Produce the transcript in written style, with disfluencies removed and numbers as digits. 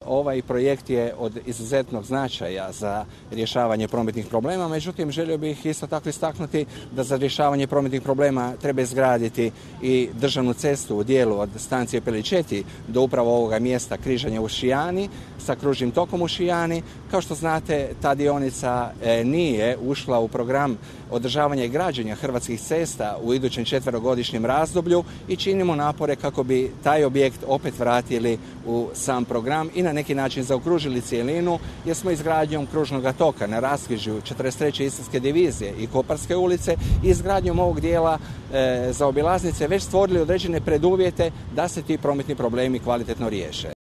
Ovaj projekt je od izuzetnog značaja za rješavanje prometnih problema, međutim želio bih isto tako istaknuti da za rješavanje prometnih problema treba izgraditi i državnu cestu u dijelu od stacije Peličeti do upravo ovoga mjesta križanja u Šijani sa kružnim tokom u Šijani. Kao što znate, ta dionica nije ušla u program održavanja i građenja Hrvatskih cesta u idućem 4-godišnjem razdoblju i činimo napore kako bi taj objekt opet vratili u sam program i na neki način zaokružili cijelinu, jer smo izgradnjom kružnog toka na raskrižju 43. Istarske divizije i Koparske ulice i izgradnjom ovog dijela zaobilaznice već stvorili određene preduvjete da se ti prometni problemi kvalitetno riješe.